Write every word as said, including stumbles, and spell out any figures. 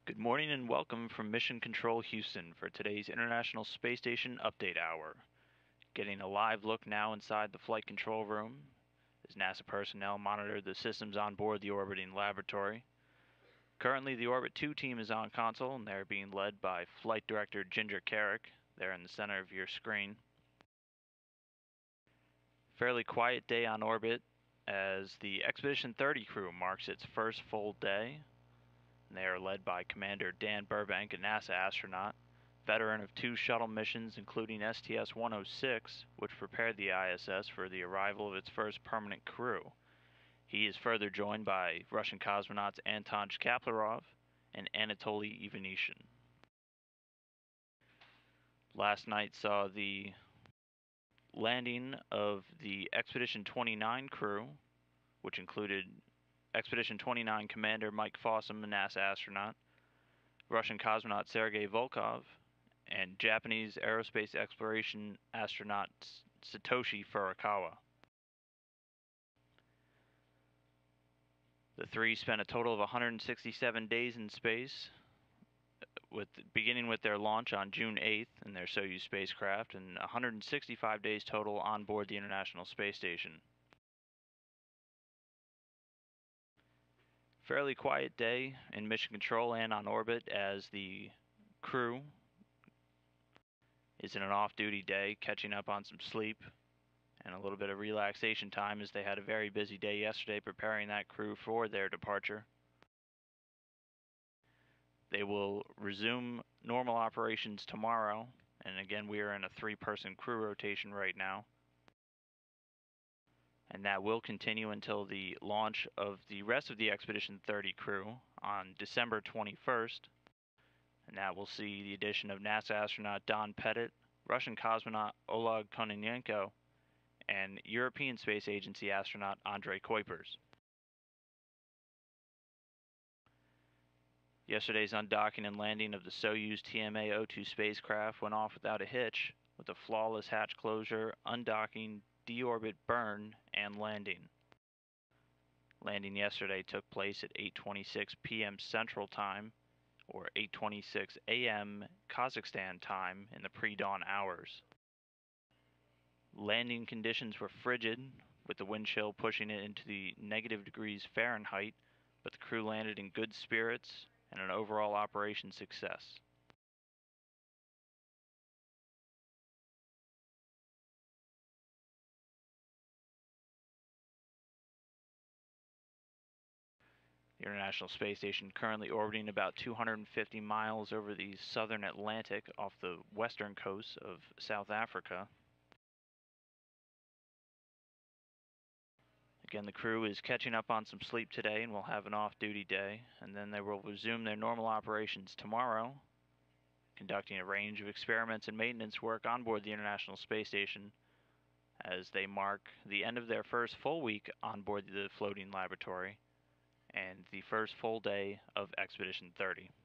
Good morning and welcome from Mission Control Houston for today's International Space Station Update Hour. Getting a live look now inside the flight control room as NASA personnel monitor the systems on board the orbiting laboratory. Currently, the Orbit two team is on console and they're being led by Flight Director Ginger Carrick. They're in the center of your screen. Fairly quiet day on orbit as the Expedition thirty crew marks its first full day. They are led by Commander Dan Burbank, a NASA astronaut, veteran of two shuttle missions including S T S one oh six, which prepared the I S S for the arrival of its first permanent crew. He is further joined by Russian cosmonauts Anton Shkaplerov and Anatoly Ivanishin. Last night saw the landing of the Expedition twenty-nine crew, which included Expedition twenty-nine Commander Mike Fossum, a NASA astronaut, Russian cosmonaut Sergei Volkov, and Japanese aerospace exploration astronaut Satoshi Furukawa. The three spent a total of one hundred sixty-seven days in space, with beginning with their launch on June eighth in their Soyuz spacecraft, and one hundred sixty-five days total on board the International Space Station. Fairly quiet day in mission control and on orbit as the crew is in an off-duty day, catching up on some sleep and a little bit of relaxation time as they had a very busy day yesterday preparing that crew for their departure. They will resume normal operations tomorrow, and again we are in a three-person crew rotation right now. And that will continue until the launch of the rest of the Expedition thirty crew on December twenty-first. And that will see the addition of NASA astronaut Don Pettit, Russian cosmonaut Oleg Kononenko, and European Space Agency astronaut Andrei Kuipers. Yesterday's undocking and landing of the Soyuz T M A oh two spacecraft went off without a hitch, with a flawless hatch closure, undocking, deorbit burn, and landing. Landing yesterday took place at eight twenty-six p m Central Time, or eight twenty-six a m Kazakhstan time in the pre-dawn hours. Landing conditions were frigid, with the wind chill pushing it into the negative degrees Fahrenheit, but the crew landed in good spirits and an overall operation success. The International Space Station currently orbiting about two hundred fifty miles over the southern Atlantic off the western coast of South Africa. Again, the crew is catching up on some sleep today and will have an off-duty day, and then they will resume their normal operations tomorrow, conducting a range of experiments and maintenance work on board the International Space Station as they mark the end of their first full week on board the floating laboratory and the first full day of Expedition thirty.